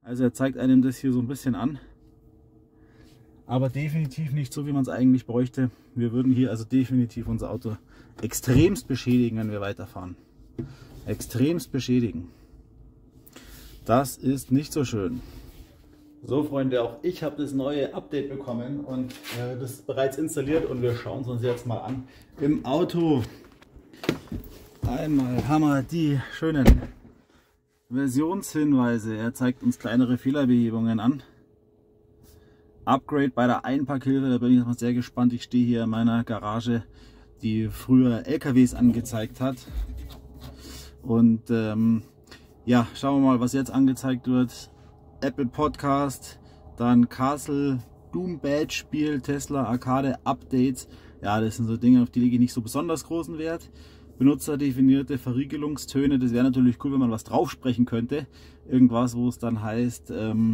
Also er zeigt einem das hier so ein bisschen an. Aber definitiv nicht so, wie man es eigentlich bräuchte. Wir würden hier also definitiv unser Auto extremst beschädigen, wenn wir weiterfahren. Extremst beschädigen. Das ist nicht so schön. So Freunde, auch ich habe das neue Update bekommen und das ist bereits installiert und wir schauen es uns jetzt mal an. Im Auto einmal haben wir die schönen Versionshinweise. Er zeigt uns kleinere Fehlerbehebungen an. Upgrade bei der Einpackhilfe, da bin ich mal sehr gespannt. Ich stehe hier in meiner Garage, die früher LKWs angezeigt hat. Und ja, schauen wir mal, was jetzt angezeigt wird. Apple Podcast, dann Castle, Doom Badge Spiel, Tesla Arcade Updates. Ja, das sind so Dinge, auf die lege ich nicht so besonders großen Wert. Benutzerdefinierte Verriegelungstöne, das wäre natürlich cool, wenn man was drauf sprechen könnte. Irgendwas, wo es dann heißt,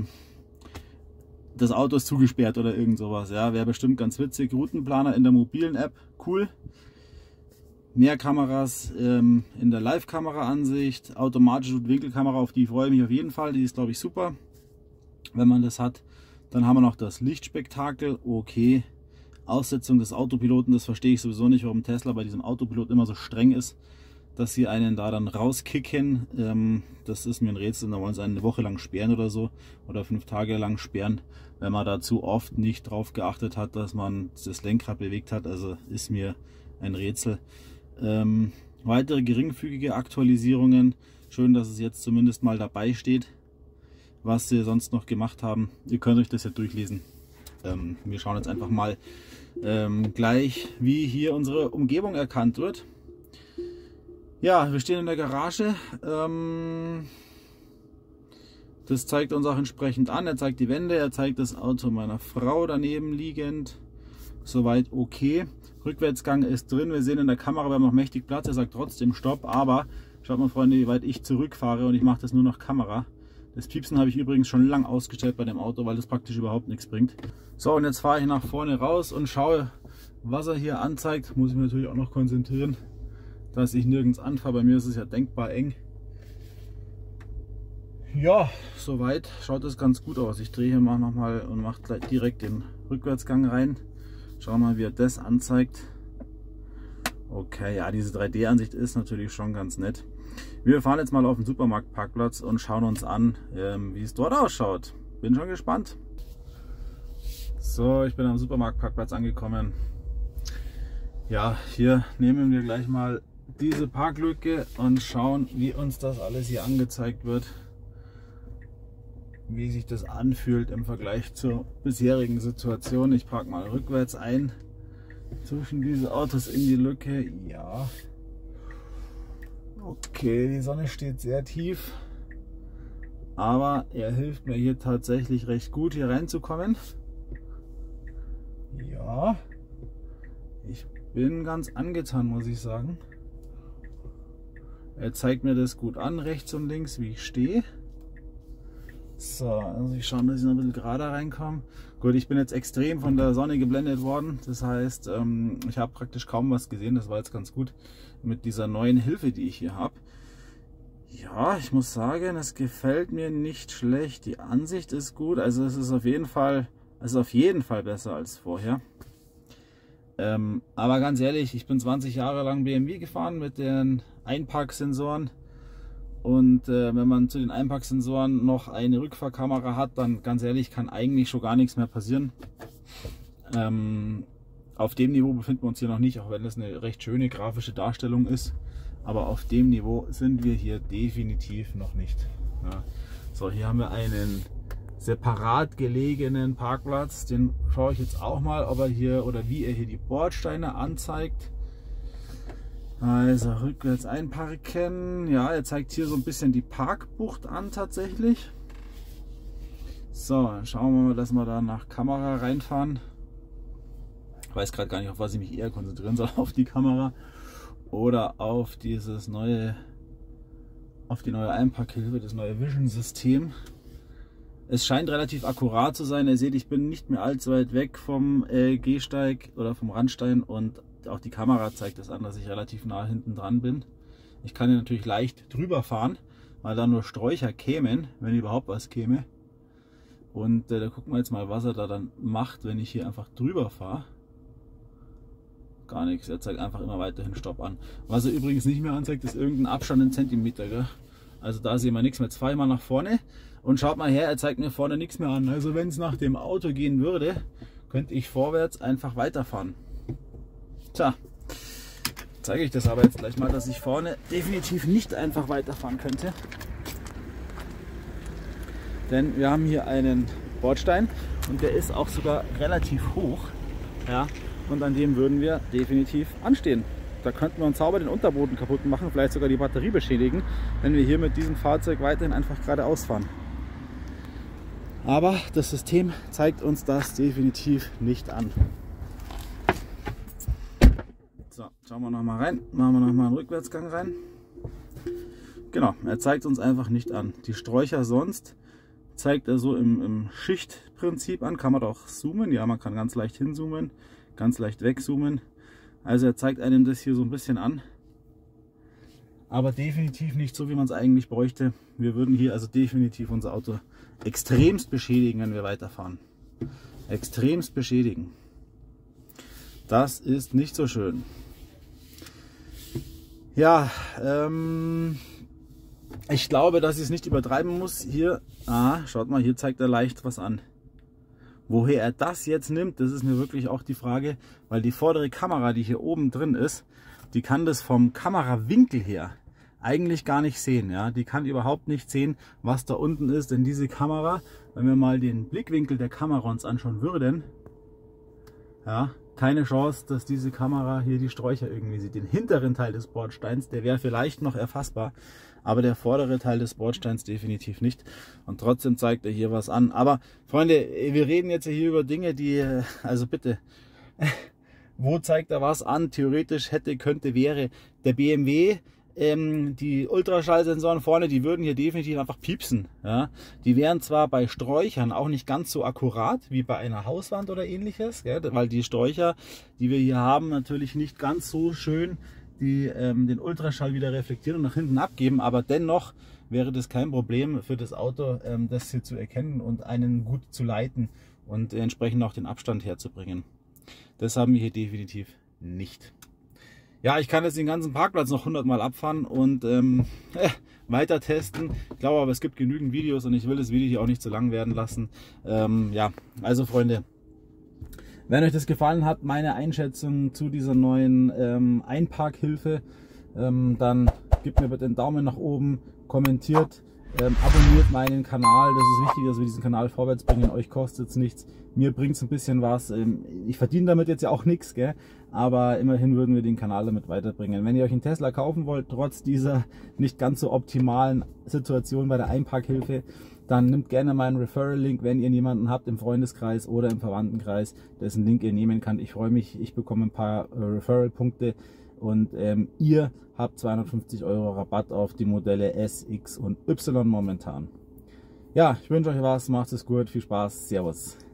das Auto ist zugesperrt oder irgend sowas. Ja, wäre bestimmt ganz witzig. Routenplaner in der mobilen App, cool. Mehr Kameras in der Live-Kamera-Ansicht, automatische Winkelkamera, auf die freue ich mich auf jeden Fall. Die ist, glaube ich, super, wenn man das hat. Dann haben wir noch das Lichtspektakel, okay. Aussetzung des Autopiloten, das verstehe ich sowieso nicht, warum Tesla bei diesem Autopilot immer so streng ist, dass sie einen da dann rauskicken. Das ist mir ein Rätsel, da wollen sie einen eine Woche lang sperren oder so, oder 5 Tage lang sperren, wenn man da zu oft nicht drauf geachtet hat, dass man das Lenkrad bewegt hat. Also ist mir ein Rätsel. Weitere geringfügige Aktualisierungen. Schön, dass es jetzt zumindest mal dabei steht, was sie sonst noch gemacht haben. Ihr könnt euch das ja durchlesen. Wir schauen jetzt einfach mal gleich, wie hier unsere Umgebung erkannt wird. Ja, wir stehen in der Garage. Das zeigt uns auch entsprechend an. Er zeigt die Wände, er zeigt das Auto meiner Frau daneben liegend. Soweit okay. Rückwärtsgang ist drin. Wir sehen in der Kamera, wir haben noch mächtig Platz. Er sagt trotzdem Stopp, aber schaut mal Freunde, wie weit ich zurückfahre und ich mache das nur noch Kamera. Das Piepsen habe ich übrigens schon lang ausgestellt bei dem Auto, weil das praktisch überhaupt nichts bringt. So, und jetzt fahre ich nach vorne raus und schaue, was er hier anzeigt. Muss ich mich natürlich auch noch konzentrieren, dass ich nirgends anfahre. Bei mir ist es ja denkbar eng. Ja, soweit schaut es ganz gut aus. Ich drehe hier mal nochmal und mache gleich direkt den Rückwärtsgang rein. Schauen wir mal, wie er das anzeigt. Okay, ja, diese 3D-Ansicht ist natürlich schon ganz nett. Wir fahren jetzt mal auf den Supermarktparkplatz und schauen uns an, wie es dort ausschaut. Bin schon gespannt. So, ich bin am Supermarktparkplatz angekommen. Ja, hier nehmen wir gleich mal diese Parklücke und schauen, wie uns das alles hier angezeigt wird. Wie sich das anfühlt im Vergleich zur bisherigen Situation. Ich parke mal rückwärts ein zwischen diese Autos in die Lücke. Ja. Okay, die Sonne steht sehr tief, aber er hilft mir hier tatsächlich recht gut, hier reinzukommen. Ja, ich bin ganz angetan, muss ich sagen. Er zeigt mir das gut an, rechts und links, wie ich stehe. So, also ich schaue, dass ich noch ein bisschen gerade reinkomme. Gut, ich bin jetzt extrem von der Sonne geblendet worden. Das heißt, ich habe praktisch kaum was gesehen. Das war jetzt ganz gut mit dieser neuen Hilfe, die ich hier habe. Ja, ich muss sagen, es gefällt mir nicht schlecht. Die Ansicht ist gut. Also es ist auf jeden Fall besser als vorher. Aber ganz ehrlich, ich bin 20 Jahre lang BMW gefahren mit den Einparksensoren. Und wenn man zu den Einparksensoren noch eine Rückfahrkamera hat, dann ganz ehrlich, kann eigentlich schon gar nichts mehr passieren. Auf dem Niveau befinden wir uns hier noch nicht, auch wenn das eine recht schöne grafische Darstellung ist. Aber auf dem Niveau sind wir hier definitiv noch nicht. Ja. So, hier haben wir einen separat gelegenen Parkplatz. Den schaue ich jetzt auch mal, ob er hier oder wie er hier die Bordsteine anzeigt. Also rückwärts einparken. Ja, er zeigt hier so ein bisschen die Parkbucht an tatsächlich. So, dann schauen wir mal, dass wir da nach Kamera reinfahren. Ich weiß gerade gar nicht, auf was ich mich eher konzentrieren soll, auf die Kamera oder auf dieses neue, auf die neue Einparkhilfe, das neue Vision-System. Es scheint relativ akkurat zu sein. Ihr seht, ich bin nicht mehr allzu weit weg vom Gehsteig oder vom Randstein und auch die Kamera zeigt es an, dass ich relativ nah hinten dran bin. Ich kann hier natürlich leicht drüber fahren, weil da nur Sträucher kämen, wenn überhaupt was käme. Und da gucken wir jetzt mal, was er da dann macht, wenn ich hier einfach drüber fahre. Gar nichts, er zeigt einfach immer weiterhin Stopp an. Was er übrigens nicht mehr anzeigt, ist irgendein Abstand in Zentimeter. Gell? Also da sehen wir nichts mehr. Zweimal nach vorne und schaut mal her, er zeigt mir vorne nichts mehr an. Also wenn es nach dem Auto gehen würde, könnte ich vorwärts einfach weiterfahren. Tja, zeige ich das aber jetzt gleich mal, dass ich vorne definitiv nicht einfach weiterfahren könnte. Denn wir haben hier einen Bordstein und der ist auch sogar relativ hoch. Ja, und an dem würden wir definitiv anstehen. Da könnten wir uns sauber den Unterboden kaputt machen, vielleicht sogar die Batterie beschädigen, wenn wir hier mit diesem Fahrzeug weiterhin einfach geradeaus fahren. Aber das System zeigt uns das definitiv nicht an. So, schauen wir noch mal rein, machen wir noch mal einen Rückwärtsgang rein. Genau, er zeigt uns einfach nicht an. Die Sträucher sonst zeigt er so im Schichtprinzip an, kann man auch zoomen, ja, man kann ganz leicht hinzoomen, ganz leicht wegzoomen. Also er zeigt einem das hier so ein bisschen an, aber definitiv nicht so, wie man es eigentlich bräuchte. Wir würden hier also definitiv unser Auto extremst beschädigen, wenn wir weiterfahren. Extremst beschädigen. Das ist nicht so schön. Ja, ich glaube, dass ich es nicht übertreiben muss. Hier, schaut mal, hier zeigt er leicht was an. Woher er das jetzt nimmt, das ist mir wirklich auch die Frage, weil die vordere Kamera, die hier oben drin ist, die kann das vom Kamerawinkel her eigentlich gar nicht sehen. Ja? Die kann überhaupt nicht sehen, was da unten ist, denn diese Kamera, wenn wir mal den Blickwinkel der Kamera uns anschauen würden, ja, keine Chance, dass diese Kamera hier die Sträucher irgendwie sieht. Den hinteren Teil des Bordsteins, der wäre vielleicht noch erfassbar, aber der vordere Teil des Bordsteins definitiv nicht. Und trotzdem zeigt er hier was an. Aber Freunde, wir reden jetzt hier über Dinge, die, also bitte, wo zeigt er was an? Theoretisch hätte, könnte, wäre. Der BMW, die Ultraschallsensoren vorne, die würden hier definitiv einfach piepsen. Ja? Die wären zwar bei Sträuchern auch nicht ganz so akkurat wie bei einer Hauswand oder ähnliches, ja? Weil die Sträucher, die wir hier haben, natürlich nicht ganz so schön den Ultraschall wieder reflektieren und nach hinten abgeben, aber dennoch wäre das kein Problem für das Auto, das hier zu erkennen und einen gut zu leiten und entsprechend auch den Abstand herzubringen. Das haben wir hier definitiv nicht. Ja, ich kann jetzt den ganzen Parkplatz noch 100 Mal abfahren und weiter testen. Ich glaube aber, es gibt genügend Videos und ich will das Video hier auch nicht zu lang werden lassen. Ja, also Freunde, wenn euch das gefallen hat, meine Einschätzung zu dieser neuen Einparkhilfe, dann gebt mir bitte einen Daumen nach oben, kommentiert, abonniert meinen Kanal. Das ist wichtig, dass wir diesen Kanal vorwärts bringen. Euch kostet es nichts, mir bringt es ein bisschen was. Ich verdiene damit jetzt ja auch nichts, gell? Aber immerhin würden wir den Kanal damit weiterbringen. Wenn ihr euch einen Tesla kaufen wollt, trotz dieser nicht ganz so optimalen Situation bei der Einparkhilfe, dann nehmt gerne meinen Referral-Link, wenn ihr jemanden habt im Freundeskreis oder im Verwandtenkreis, dessen Link ihr nehmen könnt. Ich freue mich, ich bekomme ein paar Referral-Punkte und ihr habt 250 € Rabatt auf die Modelle S, X und Y momentan. Ja, ich wünsche euch was, macht es gut, viel Spaß, Servus.